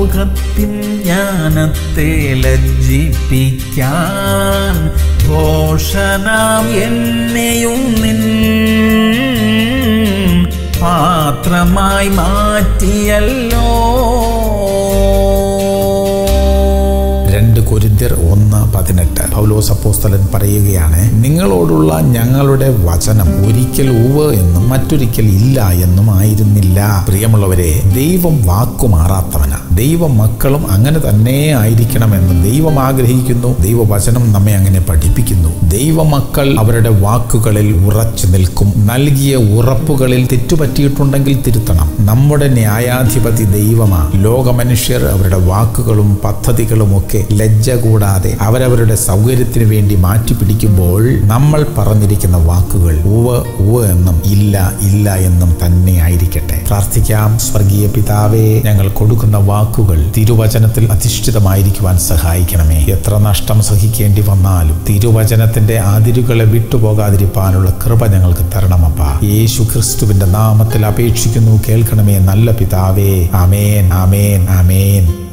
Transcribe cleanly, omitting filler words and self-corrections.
ലോകത്തിൻ ജ്ഞാനത്തെ ലജ്ജിപ്പിക്കാൻ ഘോഷനാം എന്നെയും നിൻ പാത്രമായി മാറ്റിയല്ലോ. 2 കൊരിന്ത്യർ 1:18 പൗലോസ് അപ്പോസ്തലൻ പറയുകയാണ്, നിങ്ങളോടുള്ള ഞങ്ങളുടെ വചനം ഒരിക്കൽ ഉവ്വ് എന്നും മറ്റൊരിക്കൽ ഇല്ല എന്നും ആയിരുന്നില്ല. പ്രിയമുള്ളവരെ, ദൈവം വാക്കുമാറാത്തവനാ. ദൈവ മക്കളും അങ്ങനെ തന്നെ ആയിരിക്കണമെന്ന് ദൈവം ആഗ്രഹിക്കുന്നു. ദൈവവചനം നമ്മെ അങ്ങനെ പഠിപ്പിക്കുന്നു. ദൈവമക്കൾ അവരുടെ വാക്കുകളിൽ ഉറച്ചു നിൽക്കും. നൽകിയ ഉറപ്പുകളിൽ തെറ്റുപറ്റിയിട്ടുണ്ടെങ്കിൽ തിരുത്തണം. നമ്മുടെ ന്യായാധിപതി ദൈവമാ. ലോകമനുഷ്യർ അവരുടെ വാക്കുകളും പദ്ധതികളും ഒക്കെ ലജ്ജ കൂടാതെ അവരവരുടെ സൗകര്യത്തിന് വേണ്ടി മാറ്റിപ്പിടിക്കുമ്പോൾ നമ്മൾ പറഞ്ഞിരിക്കുന്ന വാക്കുകൾ ഉവ്വ് ഉവ്വ് എന്നും ഇല്ല ഇല്ല എന്നും തന്നെ ആയിരിക്കട്ടെ. പ്രാർത്ഥിക്കാം. സ്വർഗീയ പിതാവേ, ഞങ്ങൾ കൊടുക്കുന്ന വാക്കുകൾ തിരുവചനത്തിൽ അധിഷ്ഠിതമായിരിക്കുവാൻ സഹായിക്കണമേ. എത്ര നഷ്ടം സഹിക്കേണ്ടി വന്നാലും തിരുവചനത്തിന്റെ അതിരുകളെ വിട്ടുപോകാതിരിക്കാനുള്ള കൃപ ഞങ്ങൾക്ക് തരണമപ്പാ. യേശു ക്രിസ്തുവിന്റെ നാമത്തിൽ അപേക്ഷിക്കുന്നു, കേൾക്കണമേ നല്ല പിതാവേ. ആമേൻ, ആമേൻ, ആമേൻ.